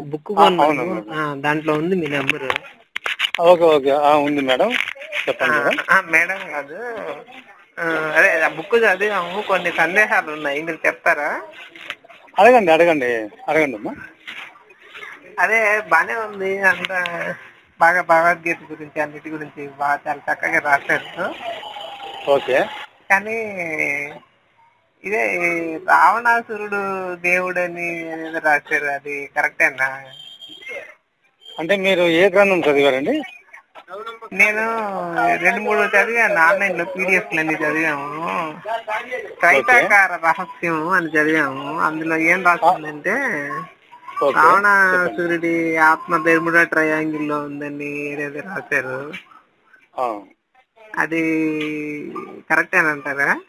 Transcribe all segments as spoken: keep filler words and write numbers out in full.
Book ఆ, కొన్నాను. అవును మేడం. ఆ, దాంట్లో ఉంది మీ నెంబరు. ఓకే ఓకే ఆ, ఉంది మేడం, ఆ, చెప్పండి మేడం. ఆ, మేడం కాదు. ఆ, అదే ఆ బుక్ చదివాము, కొన్ని సందేహాలు ఉన్నాయి, మీరు చెప్తారా? అడగండి అడగండి అడగండి అమ్మా. అదే బానే ఉంది అంత, బాగా భగవద్గీత గురించి అన్నిటి గురించి బాగా చాలా చక్కగా రాశారు. ఓకే. కానీ ఇదే ఈ రావణాసురుడు దేవుడని ఏదో రాశారు, అది కరెక్టేనా? అంటే మీరు ఏ గ్రంథం చదివారండి? నేను రెండు మూడు చదివాను, ఆన్లైన్ లో పీడిఎఫ్ అన్ని చదివాము. ఓకే త్రైతాకార రహస్యం అని చదివాము. అందులో ఏం ఆ, రాసిందంటే ఓకే చెప్పండి. రావణాసురుడి ఆత్మ బెర్ముడా ట్రయాంగిల్ లో ఉందని ఏదేదో రాశారు. ఆ, అది కరెక్టేనంటారా?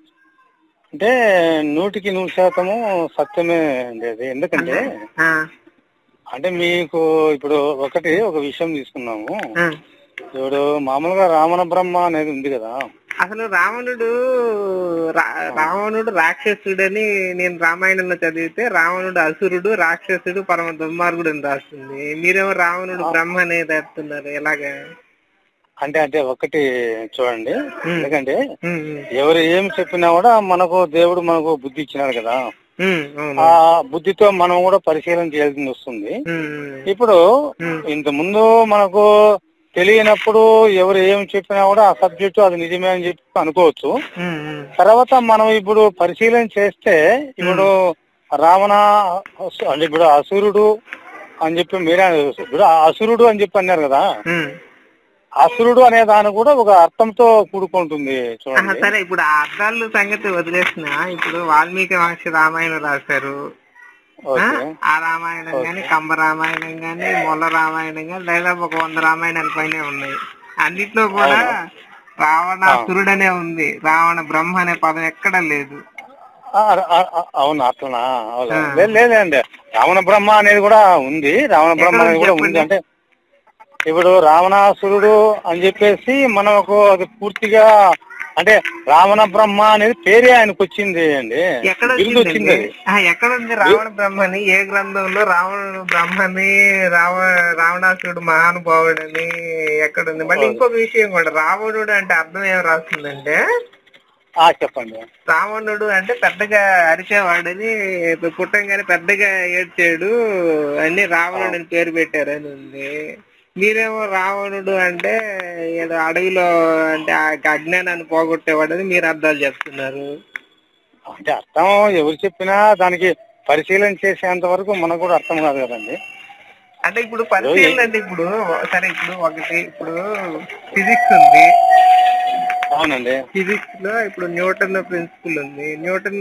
అంటే నూటికి నూరు శాతము సత్యమే అండి అది. ఎందుకంటే అంటే ఆ, అంటే మీకు ఇప్పుడు ఒకటి ఒక విషయం తీసుకున్నాము. ఆ. ఇప్పుడు మామూలుగా రావణ బ్రహ్మ అనేది ఉంది కదా. అసలు రావణుడు రా- రావణుడు రాక్షసుడని నేను రామాయణంలో చదివితే, రావణుడు అసురుడు, రాక్షసుడు, పరమ దుర్మార్గుడు అని రాస్తుంది. మీరేమో రావణుడు ఆ, బ్రహ్మ అనేది చెప్తున్నారు, ఎలాగా? అంటే అంటే ఒకటి చూడండి. ఉమ్, ఎందుకంటే ఉమ్, ఉమ్, ఎవరు ఏం చెప్పినా కూడా మనకు దేవుడు మనకు బుద్ధి ఇచ్చినాడు కదా. ఉమ్, ఆ అవునవును. బుద్ధితో మనం కూడా పరిశీలన చేయాల్సి వస్తుంది. ఉమ్, ఇప్పుడు ఉమ్, ఇంత ముందు మనకు తెలియనప్పుడు ఎవరు ఏం చెప్పినా కూడా ఆ సబ్జెక్టు అది నిజమే అని చెప్పి అనుకోవచ్చు. ఉమ్, ఉమ్, తర్వాత మనం ఇప్పుడు పరిశీలన చేస్తే ఇప్పుడు రావణ అసు- అంటే ఇప్పుడు అసురుడు అని చెప్పి మీరే ఇప్పుడు ఆ అసురుడు అని చెప్పి అన్నారు కదా. ఉమ్. అసురుడు అనే దాని కూడా ఒక అర్థంతో కూడుకుంటుంది ఆహా, చూడండి. సరే, ఇప్పుడు ఆ అర్థాలు సంగతి వదిలేసిన, ఇప్పుడు వాల్మీకి మహర్షి రామాయణం రాశారు. ఆ ఓకే ఆ రామాయణం గాని, ఓకే కంబ రామాయణం గాని, మొల్ల రామాయణం గాని, దాదాపు ఒక వంద రామాయణాల పైనే ఉన్నాయి. అన్నిట్లో కూడా అవును. ఆ. రావణాసురుడనే ఉంది, రావణ బ్రహ్మ అనే పదం ఎక్కడా లేదు. ఆ, ఆ, ఆ, అవును అట్లనా? అవును ఆ లేదు లేదండి, రావణ బ్రహ్మ అనేది కూడా ఉంది. రావణ ఎక్కడ బ్రహ్మ ఉంది అనేది కూడా ఉంది. చెప్పండి. అంటే ఇప్పుడు రావణాసురుడు అని చెప్పేసి మనకు అది పూర్తిగా అంటే రావణ బ్రహ్మ అనేది పేరే ఆయనకు వచ్చింది అండి, ఎక్కడ బిరుదు వచ్చింది వచ్చిందండి? అది. ఆ, ఎక్కడ ఉంది బి- రావణ బ్రహ్మని? ఏ గ్రంథంలో రావణుడు బ్రహ్మని, రావ రావణాసురుడు మహానుభావుడని ఎక్కడుంది? మళ్ళీ ఇంకొక విషయం కూడా, రావణుడు అంటే అర్థం ఏం రాస్తుందంటే, ఆ, చెప్పండి. రావణుడు అంటే పెద్దగా అరిచేవాడని, పుట్టంగానే పెద్దగా ఏడ్చాడు అని ఆ, రావణుడు అని పేరు పెట్టారని ఉంది. మీరేమో రావణుడు అంటే ఏదో అడవిలో అంటే ఆ అజ్ఞానాన్ని పోగొట్టేవాడని మీరు అర్థాలు చెప్తున్నారు. అంటే అర్థం ఎవరు చెప్పినా దానికి పరిశీలన చేసేంత వరకు మనకు కూడా అర్థం కాదు కదండి. అంటే ఇప్పుడు ఇప్పుడు పరిశీలన ఏ- అంటే ఇప్పుడు సరే, ఇప్పుడు ఒకటి, ఇప్పుడు ఫిజిక్స్ ఉంది. అవునండి. ఫిజిక్స్ లో ఇప్పుడు న్యూటన్ ప్రిన్సిపల్ ఉంది. న్యూటన్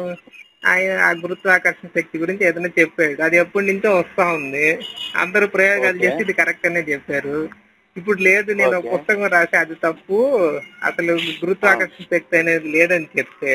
ఆయన ఆ గురుత్వాకర్షణ శక్తి గురించి ఏదైనా చెప్పాడు, అది ఎప్పటి నుంచో వస్తా ఉంది. అందరూ ప్రయోగాలు ఓకే చేసి ఇది కరెక్ట్ అనే చెప్పారు. ఇప్పుడు లేదు, నేను ఒక ఓకే పుస్తకం రాసి అది తప్పు, అసలు ఆ, గురుత్వాకర్షణ శక్తి అనేది లేదని చెప్తే,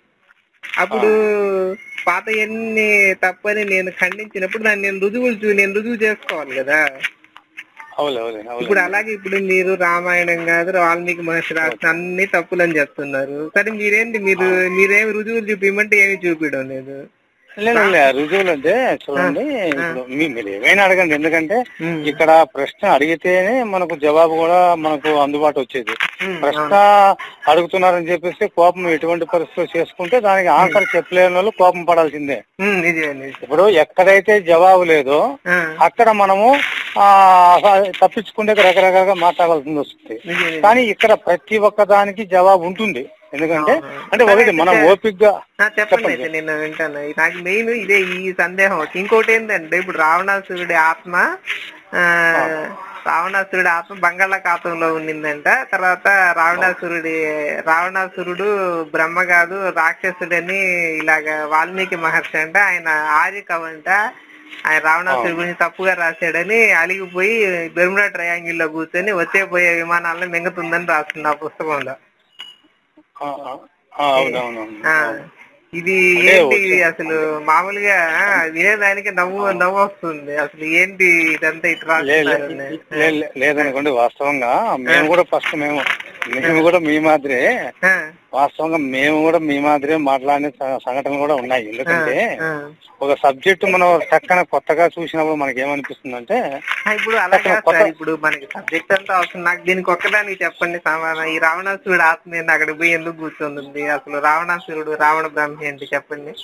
ఆ, అప్పుడు పాత ఎన్ని తప్పని నేను ఖండించినప్పుడు దాన్ని నేను రుజువులు చూ నేను రుజువు చేసుకోవాలి కదా. అవులే అవులే ఇప్పుడు అవునండి. అలాగే ఇప్పుడు మీరు రామాయణం కాదు, వాల్మీకి మహర్షి రాసిన ఓకే. అన్ని తప్పులని చెప్తున్నారు. సరే, మీరేంటి, ఆ. మీరు మీరేమి రుజువులు చూపించమంటే ఏమి చూపించడం లేదు. లేదు రా- లేదు, రుజువులు అంటే ఆ, చూడండి. ఆ, ఇప్పుడు మీ మీరు ఏమైనా అడగండి, ఎందుకంటే ఉమ్, ఇక్కడ ప్రశ్న అడిగితేనే మనకు జవాబు కూడా మనకు అందుబాటు వచ్చేది. ఉమ్, ప్రశ్న అవును, అడుగుతున్నారని చెప్పేసి కోపం ఎటువంటి పరిస్థితులు చేసుకుంటే దానికి ఉమ్, ఆన్సర్ చెప్పలేని వాళ్ళు కోపం పడాల్సిందే. ఉమ్, నిజమే నిజమే. ఇప్పుడు ఎక్కడైతే జవాబు లేదో ఆ, అక్కడ మనము ఆ తప్పించుకుంటే రకరకాలుగా మాట్లాడాల్సింది వస్తుంది. నిజమే నిజమే. కానీ ఇక్కడ ప్రతి ఒక్క దానికి జవాబు ఉంటుంది. ఎందుకంటే అవును. అంటే సరే ఒకటి అయితే మనం చె- ఓపికగా ఆ, చెప్పండి చెప్పండి అయితే, చెప్పండి. నేను వింటాను. నాకు మెయిన్ ఇదే ఈ సందేహం వచ్చి, ఇంకోటి ఏంటంటే, ఇప్పుడు రావణాసురుడి ఆత్మ, ఆ ఆ, రావణాసురుడి ఆత్మ బంగాళాఖాతంలో ఉండిందంట. తర్వాత ఆ, రావణాసురుడి రావణాసురుడు బ్రహ్మ కాదు రాక్షసుడని ఇలాగ వాల్మీకి మహర్షి అంట, ఆయన ఆర్య కవంట, ఆయన ఆ. రావణాసురుడి గురించి తప్పుగా రాశాడని అలిగిపోయి బెర్ముడా ట్రయాంగిల్లో కూర్చొని వచ్చే పోయే విమానాలను మింగుతుందని రాస్తుంది ఆ పుస్తకంలో. ఆ, ఆ, ఆ, ఏ- అవునవునవును ఆ, అవును. ఇది అంటే ఏంటి వచ్చే అసలు? అంటే మామూలుగా అంటే వినేదానికి నవ్వు ఆ, నవ్వు వస్తుంది. అసలు ఏంటి ఇదంతా ఇటు లే లే రాస్తున్నారు? లే లే- లేదనుకోండి, వాస్తవంగా ఆ, మేము కూడా ఫస్ట్ మేము ఆ, మేము కూడా మీ మాదిరే. ఆ, వాస్తవంగా మేము కూడా మీ మాదిరి మాట్లాడిన స- సంఘటనలు కూడా ఉన్నాయి. ఎందుకంటే ఆ. ఒక సబ్జెక్ట్ మనం చక్కన కొత్తగా చూసినప్పుడు మనకి ఏమనిపిస్తుంది అంటే ఆ, ఇప్పుడు అలాగే సార్, ఇప్పుడు మనకి సబ్జెక్ట్ అంతా అవసరం. నాకు దీనికి ఒక్కదానికి చెప్పండి సమాధానం. ఈ రావణాసురుడు ఆత్మ ఏంది, అక్కడికి పోయి ఎందుకు కూర్చొని అసలు రావణాసురుడు రావణ బ్రహ్మ ఏంటి చెప్పండి.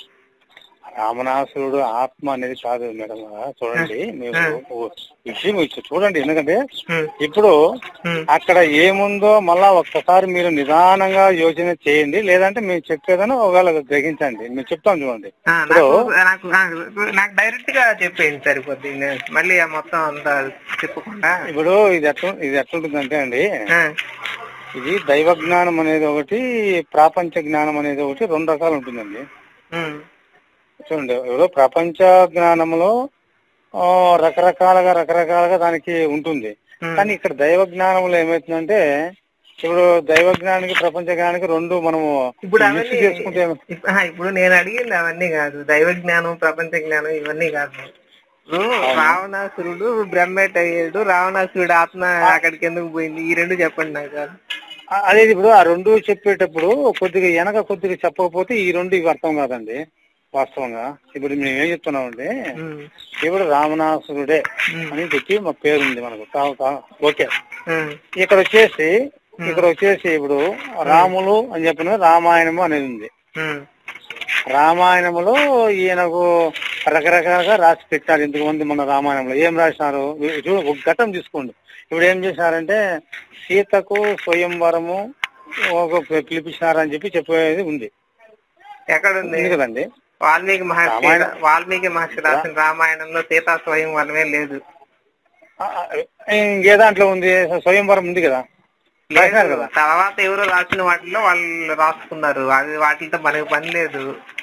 రామనాసురుడు ఆత్మ అనేది కాదు మేడం. చూడండి మీరు విషయం ఇచ్చి చూడండి. ఎందుకంటే ఇప్పుడు అక్కడ ఏముందో మళ్ళా ఒక్కసారి మీరు నిదానంగా యోచన చేయండి, లేదంటే మేము చెప్పేదని ఒకవేళ గ్రహించండి. మేము చెప్తాం చూడండి. ఆ, నాకు నాకు నాకు- నాకు డైరెక్ట్ గా చెప్పేయండి సరిపోద్ది. నేను మళ్ళీ ఆ మొత్తం అంతా చెప్పకుండా. ఇప్పుడు ఇది ఎట్లా ఇది ఎట్లుంటుందంటే అండి, ఆ, ఇది దైవ జ్ఞానం అనేది ఒకటి, ప్రాపంచ జ్ఞానం అనేది ఒకటి, రెండు రకాలు ఉంటుందండి. ఉమ్, చూడండి, ఇప్పుడు ప్రపంచ జ్ఞానంలో ఆ, రకరకాలుగా రకరకాలుగా దానికి ఉంటుంది. ఉమ్. కానీ ఇక్కడ దైవ జ్ఞానంలో ఏమవుతుందంటే, ఇప్పుడు దైవ జ్ఞానానికి ప్రపంచ జ్ఞానానికి రెండు మనము ఇప్పుడు మిక్స్ అవన్నీ చేసుకుంటే ఇప్- ఆ, ఇప్పుడు నేను అడిగింది అవన్నీ కాదు, దైవ జ్ఞానం ప్రపంచ జ్ఞానం ఇవన్నీ కాదు. ఇప్పుడు రావణాసురుడు బ్రహ్మేట్ అయ్యాడు, రావణాసురుడు ఆత్మ అక్కడికి ఎందుకు పోయింది, ఈ రెండు చెప్పండి నాకు. ఆ- అదే ఇప్పుడు ఆ రెండు చెప్పేటప్పుడు కొద్దిగా వెనక కొద్దిగా చెప్పకపోతే ఈ రెండు ఇవి అర్థం కాదండి. వాస్తవంగా ఇప్పుడు మేము ఏం చెప్తున్నామంటే, ఉమ్, ఇప్పుడు రావణాసురుడే ఉమ్, అని చెప్పి మా పేరు ఉంది మనకు. కా- కా- ఓకే, ఉమ్, ఇక్కడ వచ్చేసి ఇక్కడ వచ్చేసి ఇప్పుడు రాములు అని చెప్పిన రామాయణము అనేది ఉంది. ఉమ్, రామాయణములో ఈయనకు రకరకాలుగా రాసి పెట్టారు. ఇంతకుమంది మన రామాయణంలో ఏం రాసినారు చూడు, ఒక ఘట్టం తీసుకోండి. ఇప్పుడు ఏం చేశారంటే, సీతకు స్వయంవరము ఒక పిలిపించినారని చెప్పి చెప్పేది ఉంది. ఎక్కడుంది ఉంది కదండి. వాల్మీకి మహర్షి రామాయణం- వాల్మీకి మహర్షి రాసిన రామాయణంలో సీతా స్వయం వరమే లేదు. ఆ, ఆ, ఇంకే దాంట్లో ఉంది, స్వయంవరం ఉంది కదా, రాసినారు కదా. తర్వాత ఎవరు రాసిన వాటిలో వాళ్ళు రాసుకున్నారు, అది వాటితో మనకి పని లేదు.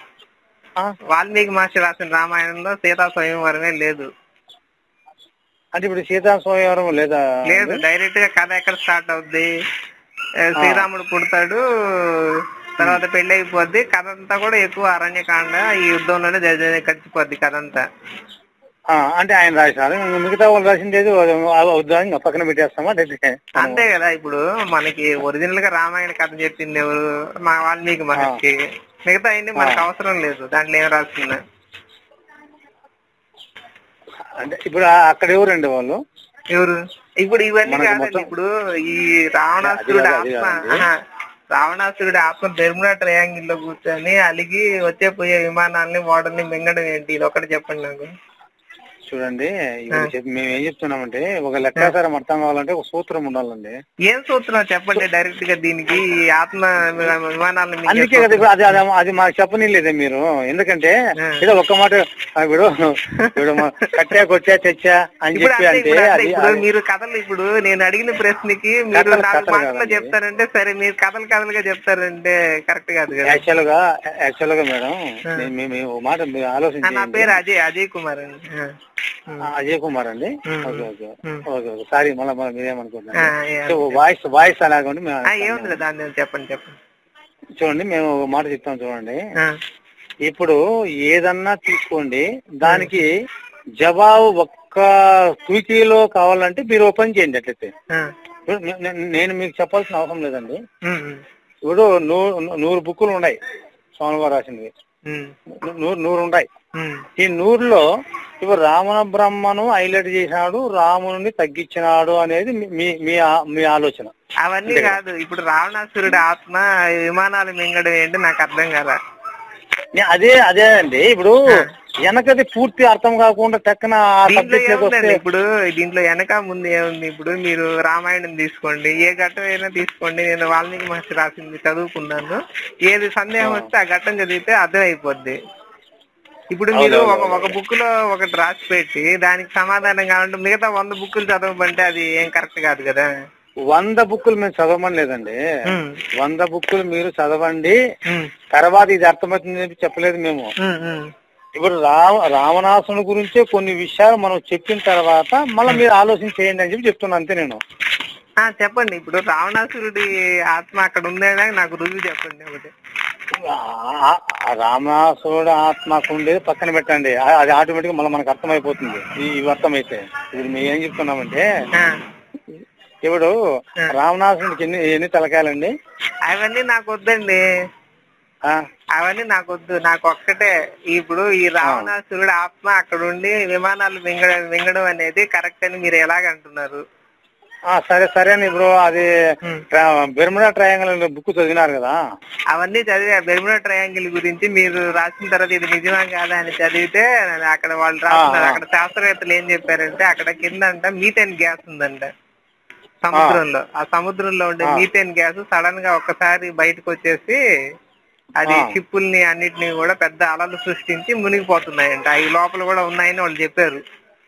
ఆ, వాల్మీకి మహర్షి రాసిన రామాయణంలో సీతా స్వయంవరమే లేదు. అంటే ఇప్పుడు సీతా స్వయంవరం లేదా? లేదు, డైరెక్ట్ గా కథ ఎక్కడ స్టార్ట్ అవుద్ది, ఏ, శ్రీరాముడు పుడతాడు, తర్వాత పెళ్లి అయిపోద్ది. కథ అంతా కూడా ఎక్కువ అరణ్యకాండ, ఈ యుద్ధంలోనే గడిచిపోద్ది కథ అంతా. ఆ, అంటే ఆయన రాసినారు, ఇంక మిగతా వాళ్ళు రాసింది ఏది వద్దా, ఇంకా పక్కన పెట్టేస్తామా? అంతే కదా. ఇప్పుడు మనకి ఒరిజినల్ గా రామాయణ కథ చెప్పింది ఎవరు, మా వాల్మీకి మహర్షి. మిగతా అన్ని మనకు అవసరం లేదు, దాంట్లో ఏం రాస్తున్నా. అంటే ఇప్పుడు అక్కడ ఎవరండి వాళ్ళు? ఎవరు ఇప్పుడు ఇవన్నీ కాదండి. ఇప్పుడు ఈ రావణాసురుడు ఆత్మ, ఆహా, రావణాసురుడి ఆత్మ బెర్ముడా ట్రయాంగిల్ లో కూర్చొని అలిగి వచ్చే పోయే విమానాలని ఓడల్ని మింగడం ఏంటి, ఇది ఒకటి చెప్పండి నాకు. చూడండి, ఇప్పుడు చెప్పి మేము ఏం చెప్తున్నామంటే, ఒక లెక్కాచారం అర్థం కావాలంటే ఒక సూత్రం ఉండాలండి. ఏం సూత్రం చెప్పండి డైరెక్ట్ గా దీనికి, ఈ ఆత్మ విమానాలను అందుకే కదా ఇప్పుడు అది అది అది మాకు చెప్పనీలేదే మీరు. ఎందుకంటే ఏదో ఒక్క మాట ఇప్పుడు ఇప్పుడు కట్టా కొట్టా తెచ్చా అని చెప్పి అంటే అది ఇప్పుడు మీరు కథలు, ఇప్పుడు నేను అడిగిన ప్రశ్నకి మీరు నాలుగు మాటల్లో చెప్తారంటే సరే, మీరు కథలు కథలుగా చెప్తారంటే కరెక్ట్ కాదు కదా. యాక్చువల్ గా యాక్చువల్ గా మేడం, మేము మాట ఆలోచన. నా పేరు అజయ్ అజయ్ కుమార్ అండి. అజయ్ కుమార్ అండి. Okay okay okay okay sorry, మళ్ళీ మళ్ళీ మీరేమనుకుంటున్నారు, వాయిస్ వాయిస్ అలాగండి. ఏముంది దాన్ని, చెప్పండి చెప్పండి. చూడండి, మేము ఒక మాట చెప్తాం చూడండి. ఇప్పుడు ఏదన్నా తీసుకోండి, దానికి జవాబు ఒక్క ట్వీటీలో కావాలంటే మీరు ఓపెన్ చేయండి. అట్లయితే నేను మీకు చెప్పాల్సిన అవసరం లేదండి. ఇప్పుడు నూరు నూరు బుక్కులు ఉన్నాయి సోమవారం రాసినవి, నూరు నూరు ఉన్నాయి. ఈ నూరులో ఇప్పుడు రావణ బ్రహ్మను హైలైట్ చేసినాడు, రాముని తగ్గించినాడు అనేది మీ మీ ఆలోచన. అవన్నీ కాదు. ఇప్పుడు రావణాసురుడి ఆత్మ విమానాలు మింగడం ఏంటి నాకు అర్థం కదా. అదే అదే అండి. ఇప్పుడు వెనకది పూర్తి అర్థం కాకుండా టక్కన ఇప్పుడు దీంట్లో వెనక ముందు ఏముంది. ఇప్పుడు మీరు రామాయణం తీసుకోండి, ఏ ఘట్టం అయినా తీసుకోండి. నేను వాల్మీకి మహర్షి రాసింది చదువుకున్నాను. ఏది సందేహం వస్తే ఆ ఘట్టం చదివితే అర్థం అయిపోద్ది. ఇప్పుడు మీరు ఒక ఒక బుక్ లో ఒకటి రాసి పెట్టి దానికి సమాధానం కావాలంటే మిగతా వంద బుక్కులు చదవమంటే అది ఏం కరెక్ట్ కాదు కదా. వంద బుక్కులు మేము చదవమని లేదండి. వంద బుక్కులు మీరు చదవండి, తర్వాత ఇది అర్థమవుతుంది చెప్పలేదు మేము. ఇప్పుడు రావ రావణాసుని గురించే కొన్ని విషయాలు మనం చెప్పిన తర్వాత మళ్ళీ మీరు ఆలోచన చేయండి అని చెప్పి చెప్తున్నా, అంతే నేను. చెప్పండి. ఇప్పుడు రావణాసురుడి ఆత్మ అక్కడ ఉందేనా నాకు రుజువు చెప్పండి. ఒకటి రావణాసురుడు ఆత్మకు ఉండేది పక్కన పెట్టండి, అది ఆటోమేటిక్ గా మళ్ళీ మనకు అర్థమైపోతుంది. ఇవి అర్థమైతే ఇప్పుడు మేము ఏం చెప్తున్నామంటే, ఇప్పుడు రావణాసుడికి ఎన్ని ఎన్ని తలకాయలండి? అవన్నీ నాకు వద్దండి, అవన్నీ నాకు వద్దు. నాకు ఒక్కటే, ఇప్పుడు ఈ రావణాసురుడు ఆత్మ అక్కడ ఉండి విమానాలు మింగడం మింగడం అనేది కరెక్ట్ అని మీరు ఎలాగంటున్నారు? సరే సరే అండి. ఇప్పుడు అది బెర్ముడా ట్రయాంగిల్ బుక్ చదివినారు కదా? అవన్నీ చదివా. బెర్ముడా ట్రయాంగిల్ గురించి మీరు రాసిన తర్వాత ఇది నిజమా కాదా అని చదివితే అక్కడ వాళ్ళు రాస్తున్నారు, అక్కడ శాస్త్రవేత్తలు ఏం చెప్పారంటే అక్కడ కింద అంట మీథేన్ గ్యాస్ ఉందంట సముద్రంలో. ఆ సముద్రంలో ఉండే మీథేన్ గ్యాస్ సడన్ గా ఒక్కసారి బయటకు వచ్చేసి అది షిప్పుల్ని అన్నిటిని కూడా పెద్ద అలలు సృష్టించి మునిగిపోతున్నాయంట. అవి లోపల కూడా ఉన్నాయని వాళ్ళు చెప్పారు.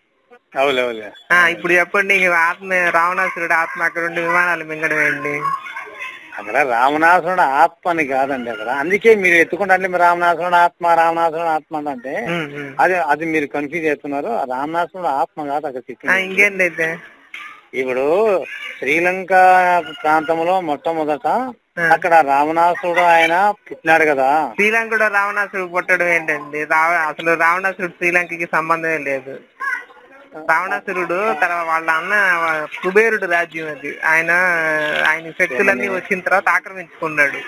ఇప్పుడు చెప్పండి, ఆత్మ రావణాసురుడు ఆత్మ అక్కడ ఉండి విమానాలు మింగడం ఏంటి? అక్కడ రావణాసురుడు ఆత్మ అని కాదండి అక్కడ. అందుకే మీరు ఎత్తుకుంటే రావణాసురుడు ఆత్మ రావణాసురుడు ఆత్మ అంటే అది అది మీరు కన్ఫ్యూజ్ చేస్తున్నారు. రావణాసురుడు ఆత్మ కాదు అక్కడ. ఇంకేంటి అయితే ఇప్పుడు శ్రీలంక ప్రాంతంలో మొట్టమొదట అక్కడ రావణాసురుడు ఆయన పుట్టినాడు కదా. శ్రీలంకలో రావణాసురుడు పుట్టడం ఏంటండి? రావ అసలు రావణాసురుడు శ్రీలంకకి సంబంధమే లేదు. రావణాసురుడు తర్వాత వాళ్ళ అన్న కుబేరుడు రాజ్యం అది. ఆయన ఆయన శక్తులన్నీ వచ్చిన తర్వాత ఆక్రమించుకున్నాడు.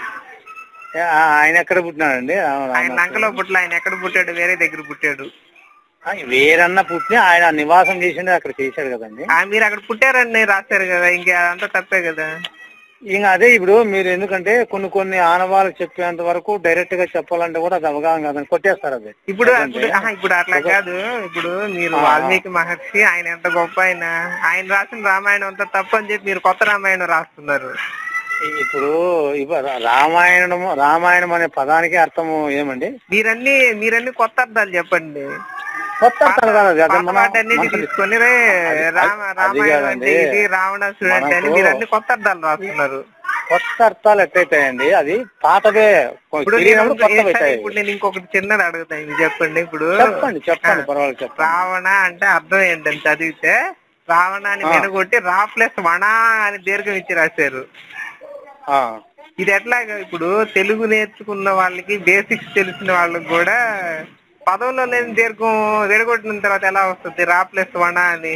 ఆయన ఎక్కడ పుట్టినాడండి? ఆయన లంకలో పుట్ల. ఆయన ఎక్కడ పుట్టాడు? వేరే దగ్గర పుట్టాడు. వేరన్నా పుట్టి ఆయన నివాసం చేసిండే అక్కడ చేశాడు కదండి. మీరు అక్కడ పుట్టారని రాశారు కదా, ఇంకా అంతా తప్పే కదా. ఇంకా అదే ఇప్పుడు మీరు ఎందుకంటే కొన్ని కొన్ని ఆనవాళ్ళు చెప్పేంత వరకు డైరెక్ట్ గా చెప్పాలంటే కూడా అది అవగాహన కాదని కొట్టేస్తారు. అది ఇప్పుడు ఇప్పుడు అట్లా కాదు. ఇప్పుడు మీరు వాల్మీకి మహర్షి ఆయన ఎంత గొప్ప ఆయన, ఆయన రాసిన రామాయణం అంతా తప్పు అని చెప్పి మీరు కొత్త రామాయణం రాస్తున్నారు. ఇప్పుడు రామాయణము రామాయణం అనే పదానికి అర్థము ఏమండి? మీరన్నీ మీరన్నీ కొత్త అర్థాలు చెప్పండి. కొత్త అర్థాలు కాదు వాటన్నిటి తీసుకొని రామాయణం అంటే ఇది, రావణాసురుడు అంటే అని మీరు అన్ని కొత్త అర్థాలు రాస్తున్నారు. కొత్త అర్థాలు ఎట్లయితాయండి? అది పాతవే. ఇప్పుడు నేను ఇంకొకటి చిన్నది అడుగుతాను, ఇది చెప్పండి. ఇప్పుడు చెప్పండి చెప్పండి పర్వాలేదు చెప్పండి. రావణ అంటే అర్థం ఏంటని చదివితే రావణాన్ని వెనగొట్టి రా ప్లస్ వణ అని దీర్ఘం ఇచ్చి రాశారు. ఇది ఎట్లాగా? ఇప్పుడు తెలుగు నేర్చుకున్న వాళ్ళకి, బేసిక్స్ తెలిసిన వాళ్ళకి కూడా పదంలో లేని దీర్ఘం విడగొట్టిన తర్వాత ఎలా వస్తుంది రా ప్లస్ వణ అని?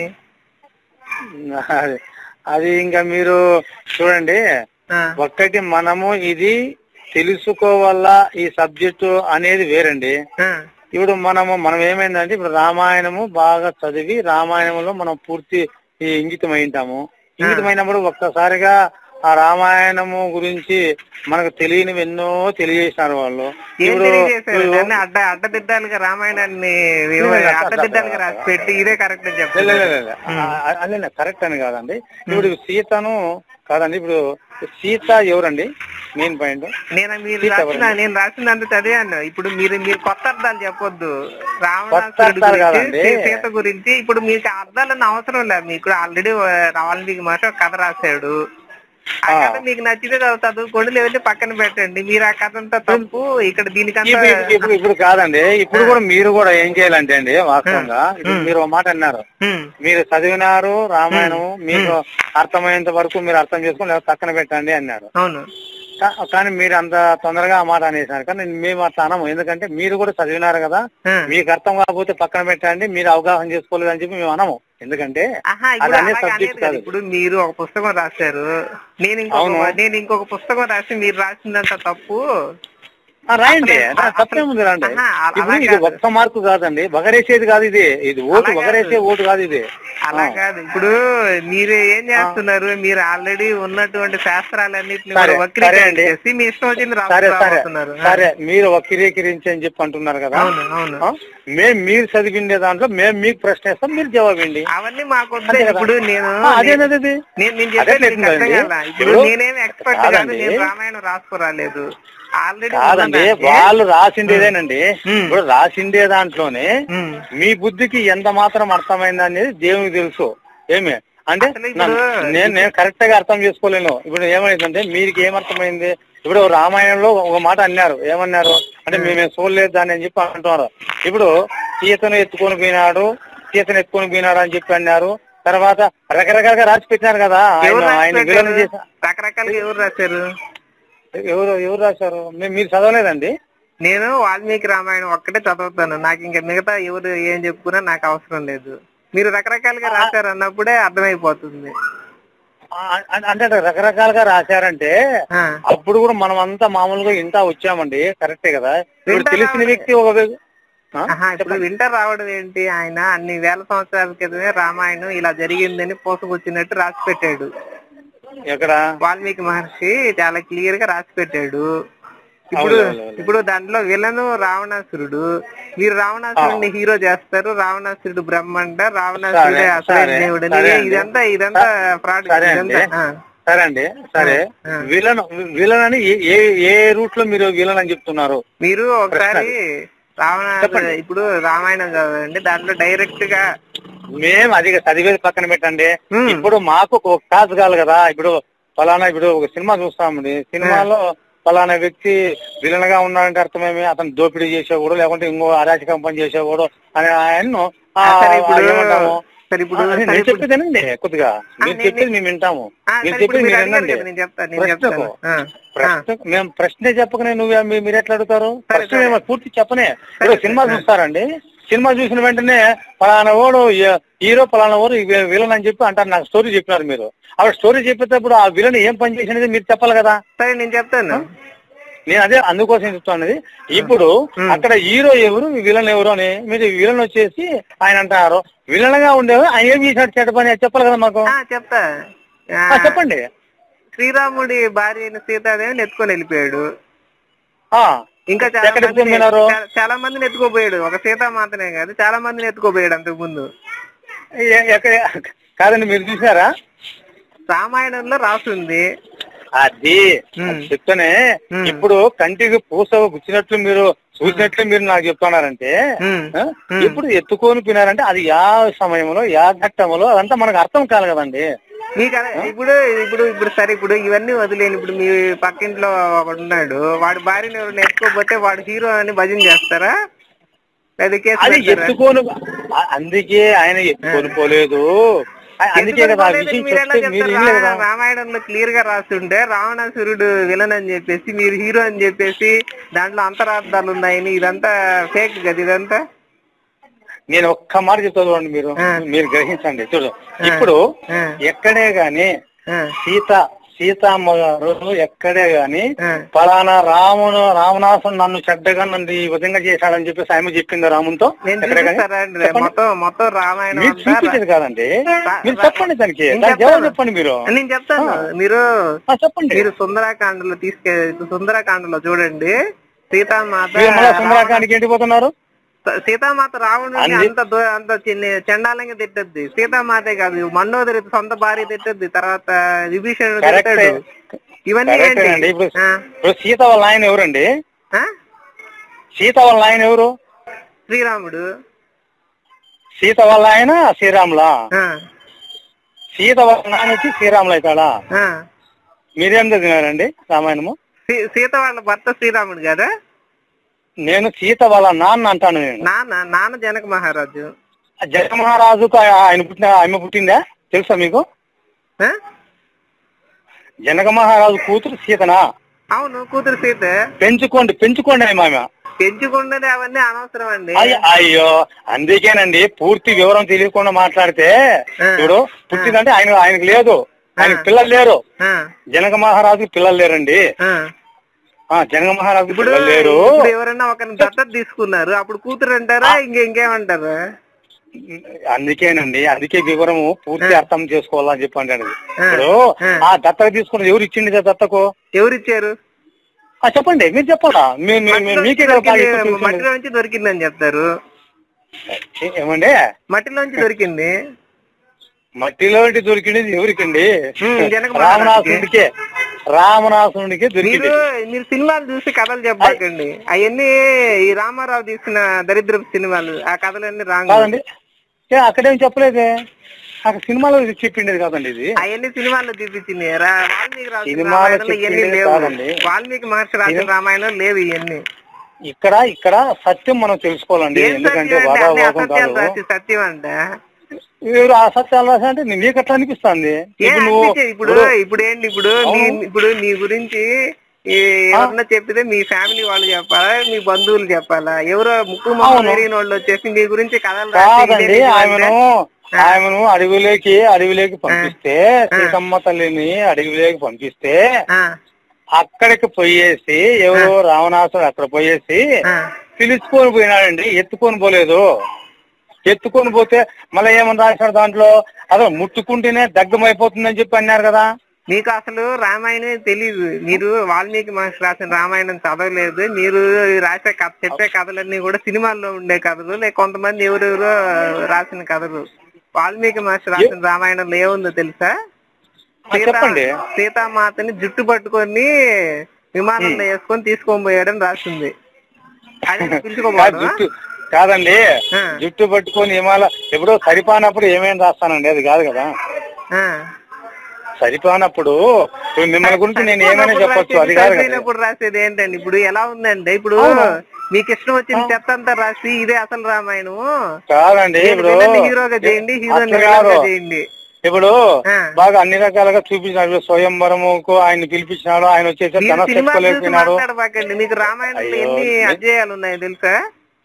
అది ఇంకా మీరు చూడండి, ఒక్కటి మనము ఇది తెలుసుకోవాలా ఈ సబ్జెక్టు అనేది వేరండి. ఇప్పుడు మనము మనం ఏమైందంటే ఇప్పుడు రామాయణము బాగా చదివి రామాయణంలో మనం పూర్తి ఇంగితం అయింటాము. ఇంగితమైనప్పుడు ఒక్కసారిగా ఆ రామాయణము గురించి మనకు తెలియనివి ఎన్నో తెలియజేసినారు వాళ్ళు. అడ్డ అడ్డదిడ్డాలుగా రామాయణాన్ని అడ్డదిడ్డాలుగా రాసి పెట్టి ఇదే కరెక్ట్ అని చెప్పారు. అదే కరెక్ట్ అని కాదండి. ఇప్పుడు సీతను కాదండి, ఇప్పుడు సీత ఎవరండి మెయిన్ పాయింట్? నేను మీరు రాసిన నేను రాసినంత చదివాను. ఇప్పుడు మీరు మీరు కొత్త అర్థాలు చెప్పొద్దు. రావణాసురుడు సీత గురించి ఇప్పుడు మీకు అర్థాలన్న అవసరం లేదు. మీకు ఆల్రెడీ వాల్మీకి మహర్షి ఒక కథ రాశాడు. ఆ కథ మీకు నచ్చితే చదువుకోండి, లేదంటే పక్కన పెట్టండి. మీరు ఆ కథ అంతా తప్పు ఇక్కడ దీనికంతా ఇప్పుడు కాదండి. ఇప్పుడు కూడా మీరు కూడా ఏం చేయాలంటే అండి, వాస్తవంగా మీరు ఒక మాట అన్నారు, మీరు చదివినారు రామాయణం, మీకు అర్థమయ్యేంత వరకు మీరు అర్థం చేసుకుని పక్కన పెట్టండి అన్నారు. అవును. కానీ మీరు అంత తొందరగా ఆ మాట అనేసారు. కానీ మేము అట్లా అనము. ఎందుకంటే మీరు కూడా చదివినారు కదా, మీకు అర్థం కాకపోతే పక్కన పెట్టండి, మీరు అవగాహన చేసుకోలేదు అని చెప్పి మేము అనము. ఎందుకంటే ఇప్పుడు మీరు ఒక పుస్తకం రాశారు, నేను ఇంకొక నేను ఇంకొక పుస్తకం రాసి మీరు రాసిందంత తప్పు రాయండి, తప్పేముంది రండి. ఇప్పుడు ఇది ఒక్క మార్కు కాదండి, వగరేసేది కాదు ఇది. ఇది ఓటు వగరేసే ఓటు కాదు ఇది. అలా కాదు. ఇప్పుడు మీరు ఏం చేస్తున్నారు, మీరు ఆల్రెడీ ఉన్నటువంటి శాస్త్రాలన్నింటినీ వక్రీకరించి మీ ఇష్టం వచ్చింది రాస్తున్నారు. సరే, మీరు వక్రీకరించి అని చెప్పి అంటున్నారు కదా. మేము మీరు చదివిండే దాంట్లో మేము మీకు ప్రశ్న ఇస్తాం, మీరు జవాబండి. అవన్నీ మాకు ఇప్పుడు నేను ఇప్పుడు నేనేమి ఎక్స్పర్ట్ కాదు, నేను రామాయణం రాసుకురాలేదు. కాదండి, వాళ్ళు రాసిండేదేనండి. ఇప్పుడు రాసిండే దాంట్లోనే మీ బుద్ధికి ఎంత మాత్రం అర్థమైంది అనేది దేవునికి తెలుసు. ఏమి అంటే నేను నేను కరెక్ట్ గా అర్థం చేసుకోలేను. ఇప్పుడు ఏమైందంటే మీకు ఏమర్థమైంది? ఇప్పుడు రామాయణంలో ఒక మాట అన్నారు, ఏమన్నారు అంటే మేమేం చూడలేదు దాన్ని అని చెప్పి అంటున్నారు. ఇప్పుడు సీతను ఎత్తుకొని పోయినాడు, సీతను ఎత్తుకొని పోయినాడు అని చెప్పి అన్నారు. తర్వాత రకరకాలుగా రాసి పెట్టినారు కదా ఆయన ఆయన విలన్ చేసిన. రకరకాలుగా ఎవరు రాశారు? ఎవరు ఎవరు రాశారు? మీరు చదవలేదండి? నేను వాల్మీకి రామాయణం ఒక్కటే చదువుతాను. నాకు ఇంకా మిగతా ఎవరు ఏం చెప్పుకున్నా నాకు అవసరం లేదు. మీరు రకరకాలుగా రాశారు అన్నప్పుడే అర్థమైపోతుంది. అంటే రకరకాలుగా రాశారంటే అప్పుడు కూడా మనం అంతా మామూలుగా ఇంటా వచ్చామండి, కరెక్టే కదా. ఇప్పుడు తెలిసిన వ్యక్తి ఒక ఇప్పుడు వింటర్ రావడం ఏంటి, ఆయన అన్ని వేల సంవత్సరాల క్రితమే రామాయణం ఇలా జరిగిందని పోసుకొచ్చినట్టు రాసి పెట్టాడు. ఎక్కడ వాల్మీకి మహర్షి చాలా క్లియర్ గా రాసి పెట్టాడు. ఇప్పుడు ఇప్పుడు దాంట్లో విలను రావణాసురుడు, మీరు రావణాసురుడిని హీరో చేస్తారు, రావణాసురుడు బ్రహ్మ అంట, రావణాసురుడే అసలైన దేవుడు, ఇదంతా ఇదంతా ఫ్రాడ్. సరే అండి, సరే విలన్ విలన్ అని ఏ ఏ రూట్ లో మీరు విలన్ అని చెప్తున్నారు? మీరు ఒకసారి రావణ ఇప్పుడు రామాయణం చదవండి, దాంట్లో డైరెక్ట్ గా మేము అది చదివేది పక్కన పెట్టండి. ఇప్పుడు మాకు ఒక కాదు కాదు కదా, ఇప్పుడు ఫలానా ఇప్పుడు ఒక సినిమా చూస్తామండి, సినిమాలో ఫలానా వ్యక్తి విలన్ గా ఉన్నాడంటే అర్థమేమి, అతను దోపిడీ చేసేవాడు లేకుంటే ఇంకో అరాచకం పని చేసేవాడు అని ఆయన్ను నేను చెప్పేదేనండి. కొద్దిగా మీరు చెప్పేది మేము వింటాము, మీరు చెప్పేది మీరు వినండి. ప్రశ్నకు ప్రశ్న మేము ప్రశ్నే చెప్పకనే నువ్వు మీరు ఎట్లా అడుగుతారు? ప్రశ్న మేము పూర్తి చెప్పనే. ఇప్పుడు సినిమా చూస్తారండి, సినిమా చూసిన వెంటనే ఫలానా వాడు హీరో ఫలానా వాడు విలన్ అని చెప్పి అంటారు, నాకు స్టోరీ చెప్పినారు మీరు. అప్పుడు స్టోరీ చెప్పేటప్పుడు ఆ విలన్ ఏం పని చేసినది మీరు చెప్పాలి కదా. సరే నేను చెప్తాను, నేను అదే అందుకోసం చెప్తాను. ఇప్పుడు అక్కడ హీరో ఎవరు విలన్ ఎవరు అని మీరు విలన్ వచ్చేసి ఆయన అంటారు, విలన్ గా ఉండేవారు ఆయన ఏం చేసినట్టు చెడ్డ పని చెప్పాలి కదా మాకు. చెప్తా చెప్పండి. శ్రీరాముడి భార్య అయిన సీతాదేవిని ఎత్తుకొని వెళ్ళిపోయాడు, ఇంకా చాలా మందిని ఎత్తుకోపోయాడు, ఒక సీతామాతనే కాదు చాలా మందిని ఎత్తుకోపోయాడు అంతకు ముందు. కాదండి మీరు చూసారా? రామాయణంలో రాస్తుంది అది చెప్తానే. ఇప్పుడు కంటికి పూస గుచ్చినట్లు మీరు చూసినట్లు మీరు నాకు చెప్తున్నారంటే, ఇప్పుడు ఎత్తుకొని పోయినారంటే అది యా సమయంలో యా ఘట్టంలో అదంతా మనకు అర్థం కాదు కదండి. మీకు ఇప్పుడు ఇప్పుడు ఇప్పుడు సరే ఇప్పుడు ఇవన్నీ వదిలేని, ఇప్పుడు మీ పక్కింట్లో ఒకడు ఉన్నాడు, వాడు భార్యను ఎవరు ఎత్తుకోపోతే వాడు హీరో అని భజన చేస్తారా? అది ఎత్తుకోను, అందుకే ఆయన ఎత్తుకొని పోలేదు, అందుకే కదా రామాయణంలో క్లియర్ గా రాస్తుంటే రావణాసురుడు విలన్ అని చెప్పేసి మీరు హీరో అని చెప్పేసి దాంట్లో అంతరార్థాలు ఉన్నాయని ఇదంతా ఫేక్ కదా ఇదంతా. నేను ఒక్క మాట చెప్తా చూడండి, మీరు మీరు గ్రహించండి. చూడు ఇప్పుడు ఎక్కడే గాని సీత సీతమ్మ గారు ఎక్కడే గాని ఫలానా రామును రావణాసుడు నన్ను చెడ్డగా నన్ను ఈ విధంగా చేశాడని చెప్పేసి ఆమె చెప్పింది రాముతో? మొత్తం రామాయణం చూపించేది కాదండి, మీరు చెప్పండి దానికి జవాబు చెప్పండి. మీరు నేను చెప్తాను, మీరు చెప్పండి. మీరు సుందరాకాండలో తీసుకె సుందరాకాండలో చూడండి, సీతామాత సుందరాకాండకి ఏంటి పోతున్నారు? సీతామాత రావణుడిని అంత అంత చండాలంగా తిట్టద్ది, సీతామాతే కాదు మండోదరి సొంత భార్య తిట్టద్ది, తర్వాత విభీషణుడు తిట్టాడు. ఇవన్నీ ఇప్పుడు సీత వాళ్ళ ఆయన ఎవరండి? సీత వాళ్ళ ఆయన ఎవరు? శ్రీరాముడు. సీత వాళ్ళ ఆయన శ్రీరాములా? సీత వాళ్ళ నాయన వచ్చి శ్రీరాములు అవుతాడా? మీరేం చదివినారండి రామాయణము? సీత వాళ్ళ భర్త శ్రీరాముడు కదా. నేను సీత వాళ్ళ నాన్న అంటాను. నేను నాన్న నాన్న జనక మహారాజు. జనక మహారాజుకు ఆయన పుట్టిన ఆమె పుట్టిందా తెలుసా మీకు? జనక మహారాజు కూతురు సీతనా? అవును కూతురు సీత. పెంచుకోండి పెంచుకోండి ఆమె పెంచుకున్నది అవన్నీ అనవసరం అండి. అయ్యో అందుకేనండి పూర్తి వివరం తెలియకుండా మాట్లాడితే. ఇప్పుడు పుట్టిందంటే ఆయన ఆయనకు లేదు, ఆయనకు పిల్లలు లేరు. జనక మహారాజుకి పిల్లలు లేరండి. జనక మహారాజు ఇప్పుడు ఎవరైనా ఒకరిని దత్తత తీసుకున్నారు, అప్పుడు కూతురు అంటారా ఇంక ఇంకేమంటారు? అందుకేనండి, అందుకే వివరము పూర్తి అర్థం చేసుకోవాలని చెప్పి అంటాడు. ఇప్పుడు ఆ దత్తత తీసుకున్నది ఎవరు ఇచ్చింది? దత్తకు ఎవరు ఇచ్చారు చెప్పండి, మీరు చెప్పాలా? మీకే మట్టిలో నుంచి దొరికిందని చెప్తారు. ఏమండి మట్టిలోంచి దొరికింది? మట్టిలోంటి దొరికింది ఎవరికండి? రామనాథుడికే. రామనాథుడికి దొరికింది. మీరు సినిమాలు చూసి కథలు చెప్పకండి, అవన్నీ ఈ రామారావు తీసిన దరిద్రపు సినిమాలు, ఆ కథలన్నీ రాంగ్ కాదండి. అక్కడేం చెప్పలేదే, అక్కడ సినిమాలో చెప్పిండేది కాదండి. ఇది అవన్నీ సినిమాల్లో చూపించింది. వాల్మీకి మహర్షి రాసిన రామాయణం లేవు ఇవన్నీ. ఇక్కడ ఇక్కడ సత్యం మనం తెలుసుకోవాలండి, ఎందుకంటే సత్యం అంటే ఎవరు అసత్యాలు రాసా అంటే నీకు ఎట్లా అనిపిస్తుంది? ఇప్పుడు ఇప్పుడు ఏంటి ఇప్పుడు ఇప్పుడు నీ గురించి ఎవరన్నా చెప్పితే మీ ఫ్యామిలీ వాళ్ళు చెప్పాలా, మీ బంధువులు చెప్పాలా? ఎవరో ముక్కు మొహం తెలియని వాళ్ళు వచ్చేసి మీ గురించి కథలు రాసి ఆమెను అడవిలోకి అడవిలోకి పంపిస్తే సీతమ్మ తల్లిని అడవిలోకి పంపిస్తే అక్కడికి పోయేసి ఎవరో రావణాసుడు అక్కడ పోయేసి పిలుచుకొని పోయినాడండి, ఎత్తుకొని పోలేదు. ఎత్తుకొని పోతే మళ్ళీ ఏమని రాశాడు దాంట్లో, అదో ముట్టుకుంటేనే దగ్గమైపోతుందని చెప్పి అన్నారు కదా. మీకు అసలు రామాయణమే తెలీదు, మీరు వాల్మీకి మహర్షి రాసిన రామాయణం చదవలేదు. మీరు రాసే కథ చెప్పే కథలన్నీ కూడా సినిమాల్లో ఉండే కథలు, లేక కొంతమంది ఎవరెవరో రాసిన కథలు. వాల్మీకి మహర్షి రాసిన రామాయణంలో ఏముందో తెలుసా? చెప్పండి. సీతామాతని జుట్టు పట్టుకొని విమానంలో వేసుకొని తీసుకొని పోయాడని రాసింది. జుట్టు కాదండి, జుట్టు పట్టుకొని హిమాల ఎప్పుడో సరిపానప్పుడు ఏమేమి రాస్తానండి, అది కాదు కదా. సరిపోనప్పుడు మిమ్మల్ని గురించి నేను ఏమైనా చెప్పొచ్చు, అది కాదు కదా. ఇప్పుడు రాసేది ఏంటండి? ఇప్పుడు ఎలా ఉందండి, ఇప్పుడు మీకు ఇష్టం వచ్చిన చెత్త అంతా రాసి ఇదే అసలు రామాయణం కాదండి. ఇప్పుడు హీరోగా చేయండి, హీరోని చేయండి. ఇప్పుడు బాగా అన్ని రకాలుగా చూపించినాడు, స్వయంవరముకు ఆయన పిలిపించినాడు, ఆయన వచ్చేసి మాట్లాడబాకండి. మీకు రామాయణంలో ఎన్ని అధ్యాయాలు ఉన్నాయో తెలుసా?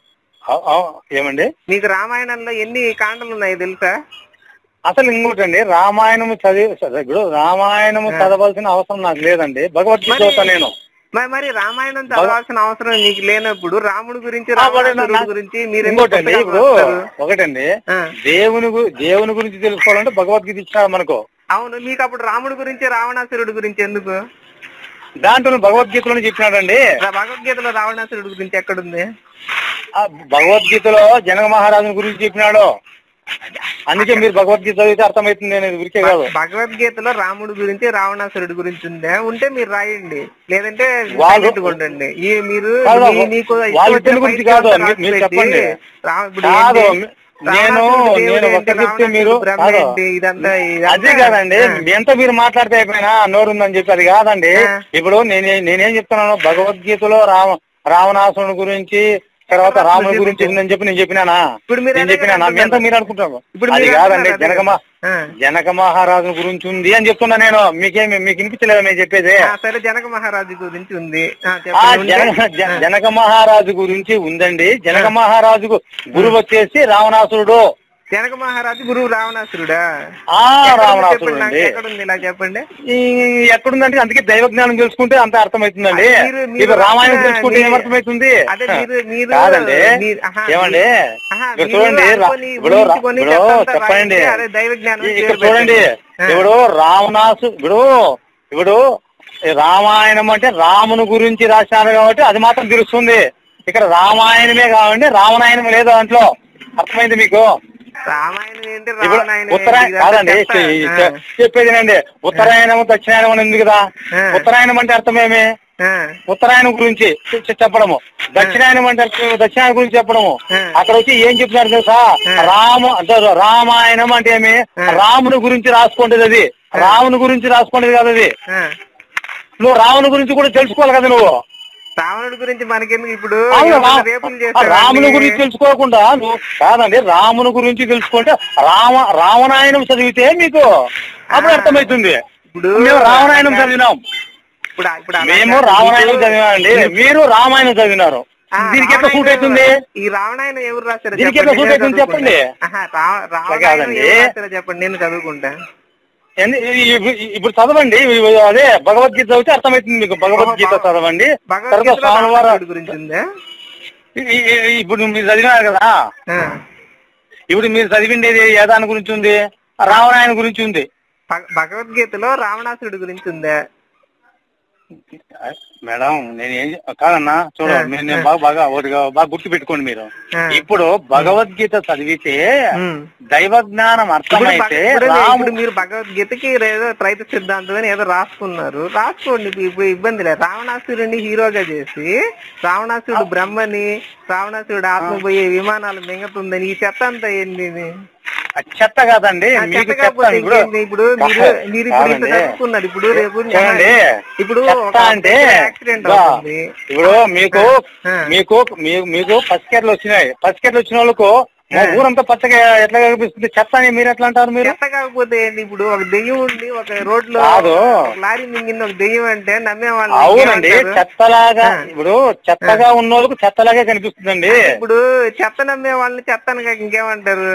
ఏమండి మీకు రామాయణంలో ఎన్ని కాండలు ఉన్నాయో తెలుసా? అసలు ఇంకోటండి, రామాయణము చదివి ఇప్పుడు రామాయణము చదవాల్సిన అవసరం నాకు లేదండి, భగవద్గీత చదువుతా నేను. మరి రామాయణం చదవాల్సిన అవసరం నీకు లేనప్పుడు రాముడి గురించి రావణాసురుడి గురించి మీరు ఇంకోటండి, ఇప్పుడు ఒకటండి దేవుని దేవుని గురించి తెలుసుకోవాలంటే భగవద్గీత ఇచ్చినాడు మనకు. అవును, మీకు అప్పుడు రాముడి గురించి రావణాసురుడి గురించి ఎందుకు? దాంట్లో భగవద్గీతలో చెప్పినాడండి. భగవద్గీతలో రావణాసురుడి గురించి ఎక్కడుంది? భగవద్గీతలో జనక మహారాజుని గురించి చెప్పినాడు, అందుకే మీరు భగవద్గీత చదివితే అర్థమవుతుంది అనేది ఉరికే కాదు. భగవద్గీతలో రాముడి గురించి రావణాసురుడి గురించి ఉందే, ఉంటే మీరు రాయండి, లేదంటే ఉండండి. ఈ మీరు గురించి కాదు మీరు చెప్పండి. కాదు నేను నేను ఒక్క చెప్తే మీరు ఇదంతా అదే కాదండి, ఎంత మీరు మాట్లాడితే అయిపోయినా నోరు ఉందని చెప్పి అది కాదండి. ఇప్పుడు నేనే నేనేం చెప్తున్నాను, భగవద్గీతలో రామ రావణాసురుడి గురించి తర్వాత రాముడి గురించి ఉందని చెప్పి నేను చెప్పినానా? నేను చెప్పినానా? ఎంత మీరు అనుకుంటాను? అది కాదండి, జనక జనక మహారాజు గురించి ఉంది అని చెప్తున్నా నేను. మీకేమి మీకు వినిపించలేదు నేను చెప్పేది? సరే, జనక మహారాజు గురించి ఉంది. జనక మహారాజు గురించి ఉందండి. జనక మహారాజుకు గురువు వచ్చేసి రావణాసురుడు. జనక మహారాజు గురువు రావణాసురుడా? రావణాసురుడు ఎక్కడుంది ఇలా చెప్పండి. ఎక్కడుందంటే అందుకే దైవ జ్ఞానం తెలుసుకుంటే అంత అర్థమవుతుందండి. ఇది రామాయణం తెలుసుకుంటే ఏమర్థమవుతుంది కాదండి. ఏమండి చూడండి, ఇప్పుడు ఇప్పుడు చెప్పండి, ఇక్కడ చూడండి, ఇప్పుడు రావణాసు ఇప్పుడు ఇప్పుడు రామాయణం అంటే రాముని గురించి రాశారు కాబట్టి అది మాత్రం తెలుస్తుంది. ఇక్కడ రామాయణమే కావండి, రావణాయనం లేదు దాంట్లో. అర్థమైంది మీకు? రామాయణం ఏంటి? ఉత్తరాయణ కాదండి చెప్పేదినండి. ఉత్తరాయణము దక్షిణాయనం అని ఉంది కదా. ఉత్తరాయణం అంటే అర్థమేమి? ఉత్తరాయణం గురించి చెప్పడము. దక్షిణాయనం అంటే దక్షిణాయనం గురించి చెప్పడము. అక్కడ వచ్చి ఏం చెప్తున్నారు తెలుసా? రాము రామాయణం అంటే ఏమి? రాముని గురించి రాసుకుంటేది, అది రాముని గురించి రాసుకుంటేది కాదు. అది నువ్వు రాముని గురించి కూడా తెలుసుకోవాలి కదా నువ్వు. రావణుడి గురించి మనకెందుకు ఇప్పుడు? రాముని గురించి తెలుసుకోకుండా నువ్వు కాదండి, రాముని గురించి తెలుసుకుంటే రామ రావణాయనం చదివితే మీకు అప్పుడు అర్థమవుతుంది. ఇప్పుడు మేము రావణాయనం చదివినాం, మేము రావణాయనం చదివినామండి, మీరు రామాయణం చదివినారు. దీనికి ఎట్లా సూట్ అవుతుంది? ఈ రావణాయనం ఎవరు రాశారు? దీనికి ఎట్లా సూట్ అవుతుంది చెప్పండి. చెప్పండి, నేను చదువుకుంటా. ఇప్పుడు చదవండి, అదే భగవద్గీత చదివితే అర్థమవుతుంది మీకు. భగవద్గీత చదవండి. తర్వాత సోమవారం గురించి ఉందా? ఇప్పుడు మీరు చదివినారు కదా, ఇప్పుడు మీరు చదివిండేది ఏ దాని గురించి ఉంది? రావణాయన గురించి ఉంది. భగవద్గీతలో రావణాసురుడి గురించి ఉందా? మేడం నేను ఏం కాదన్నా చూడ, నేను బాగా బాగా బాగా గుర్తు పెట్టుకోండి మీరు. ఇప్పుడు భగవద్గీత చదివితే దైవ జ్ఞానం అర్థమైతే ఇప్పుడు మీరు భగవద్గీతకి ఏదో త్రైత సిద్ధాంతం అని ఏదో రాసుకున్నారు, రాసుకోండి, ఇప్పుడు ఇబ్బంది లేదు. రావణాసురుడిని హీరోగా చేసి రావణాసురుడు బ్రహ్మని, రావణాసురుడు ఆత్మ పోయే విమానాలు మింగతుందని ఈ చెత్త అంతా ఏంది? చెత్త కాదండి, ఇప్పుడు మీరు మీరు చదువుకున్నారు. ఇప్పుడు రేపు ఇప్పుడు అంటే ఇప్పుడు మీకు మీకు మీకు పసికెట్లు వచ్చినాయి. పసికెట్లు వచ్చిన వాళ్ళకు ఊరంతా పచ్చగా ఎట్లా కనిపిస్తుంది? చెత్త అని మీరు ఎట్లా అంటారు? మీరు చెత్త కాకపోతే ఇప్పుడు ఒక దెయ్యం ఉంది ఒక రోడ్ లో, లారీ మింగింది ఒక దెయ్యం అంటే నమ్మేవాళ్ళు. అవునండి, చెత్తలాగా ఇప్పుడు చెత్తగా ఉన్న వాళ్ళకు చెత్తలాగే కనిపిస్తుందండి. ఇప్పుడు చెత్త నమ్మే వాళ్ళని చెత్త ఇంకేమంటారు?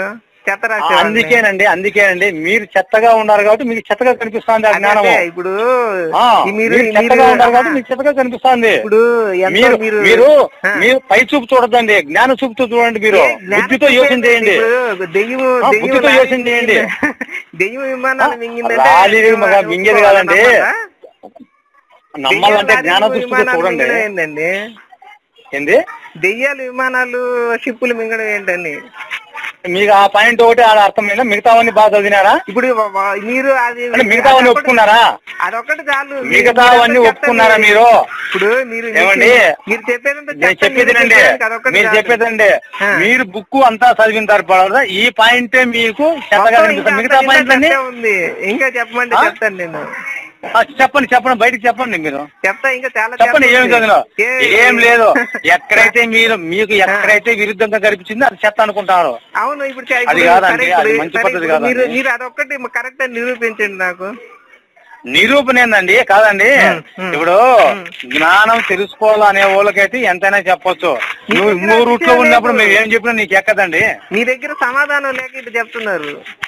చెత్త రాసేవాడిని. అందుకేనండి అందుకేనండి మీరు చెత్తగా ఉన్నారు కాబట్టి మీకు చెత్తగా కనిపిస్తుంది ఆ జ్ఞానము. ఇప్పుడు ఆ, మీరు మీరు చెత్తగా ఉన్నారు కాబట్టి మీకు చెత్తగా కనిపిస్తుంది. ఇప్పుడు మీరు మీరు మీరు పై చూపు చూడద్దండి, జ్ఞాన చూపుతో చూడండి. మీరు బుద్ధితో యోచన చేయండి, దెయ్యం బుద్ధితో యోచన చేయండి. దెయ్యం విమానాలు రాలి మింగేది కాదండి, నమ్మాలంటే జ్ఞాన దృష్టితో చూడండి. ఏంటండి ఏంది దెయ్యాలు విమానాలు షిప్పులు మింగడం ఏంటండి? మీకు ఆ పాయింట్ ఒకటి ఆడ అర్థమైందా? మిగతావన్నీ బాగా చదివినారా? ఇప్పుడు మీరు అది మిగతావన్నీ ఒప్పుకున్నారా? అదొకటి చాలు. మిగతావన్నీ ఒప్పుకున్నారా మీరు? ఇప్పుడు మీరు ఏమండి మీరు చెప్పేదంటే చెప్పేదేనండి మీరు చెప్పేదండి మీరు బుక్ అంతా చదివిన తర్వాత ఈ పాయింటే మీకు చెత్తగా కనిపిస్తుంది. మిగతా పాయింట్లన్నీ ఉంది, ఇంకా చెప్పమంటే చెప్తాను నేను. చెప్పండి చెప్పండి బయటకు చెప్పండి, మీరు చెప్తా ఇంకా చాలా చెప్పండి. ఏం చదివినా ఏం లేదు. ఎక్కడైతే మీరు మీకు ఎక్కడైతే విరుద్ధంగా కనిపించిందో అది చెత్త అనుకుంటారు. అవును, ఇప్పుడు అది కాదండి, అది మంచి పద్ధతి కాదు. మీరు అదొక్కటి కరెక్ట్ అని నిరూపించండి నాకు. నిరూపణ ఏందండి? కాదండి, ఇప్పుడు జ్ఞానం తెలుసుకోవాలనే వాళ్ళకైతే ఎంతైనా చెప్పొచ్చు. నువ్వు మూడు రూట్లో ఉన్నప్పుడు మేము ఏం చెప్పినా నీకు ఎక్కదండి. మీ దగ్గర సమాధానం లేక ఇటు చెప్తున్నారు.